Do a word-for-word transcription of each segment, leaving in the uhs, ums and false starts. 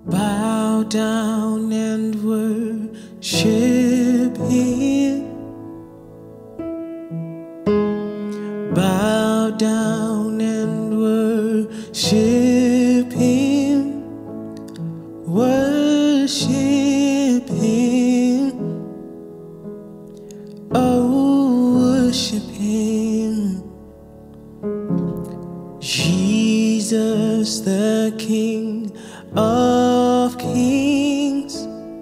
Bow down and worship Him. Bow down and worship Him. Worship Him. Oh, worship Him. Jesus the King of Kings.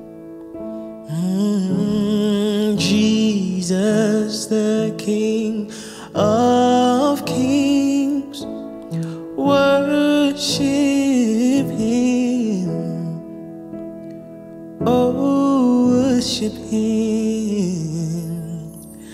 Mm, Jesus the King of Kings. Worship Him. Oh, worship Him.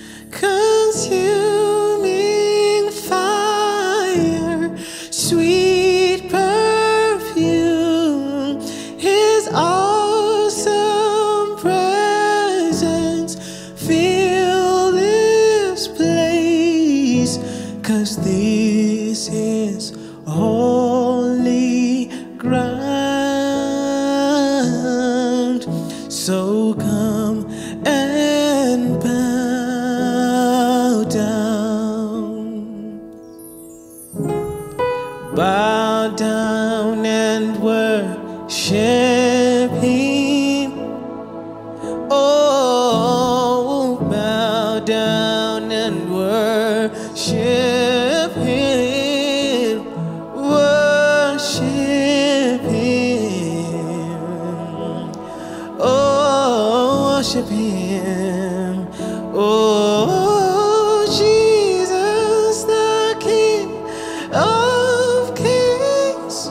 Consuming fire, sweet perfume, His awesome presence fill this place, 'cause this is holy ground. So come and bow down. Bow down and worship Him. Oh, bow down and worship Him. Worship Him. Oh, worship Him. Oh, Jesus the King of Kings.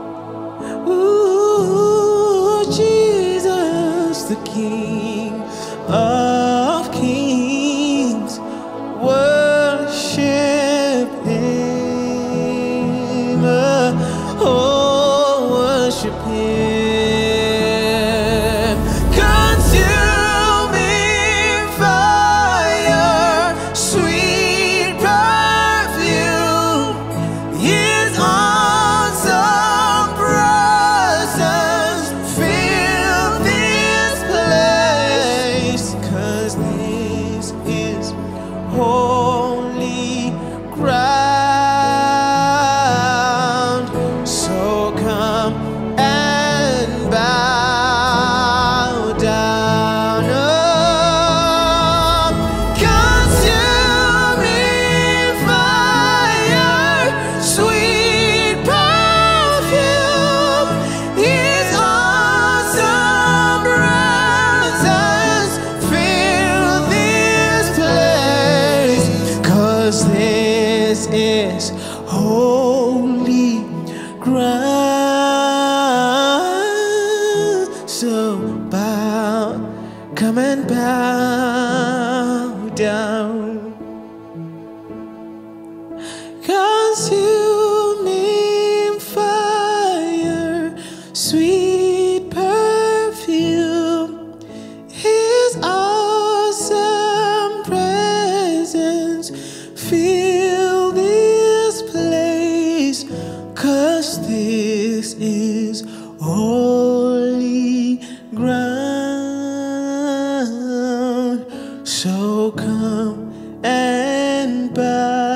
Ooh, Jesus the King of Kings. Worship Him. Oh, worship Him. Consuming fire, sweet perfume, His awesome presence fill this place, 'cause this is holy ground. So come and bow down. Oh, consuming fire, sweet perfume, His awesome presence fill this place, 'cause this is holy ground. So bow, come and bow down. Consuming fire, sweet perfume, His awesome presence fill this place, 'cause this is holy ground. So come and bow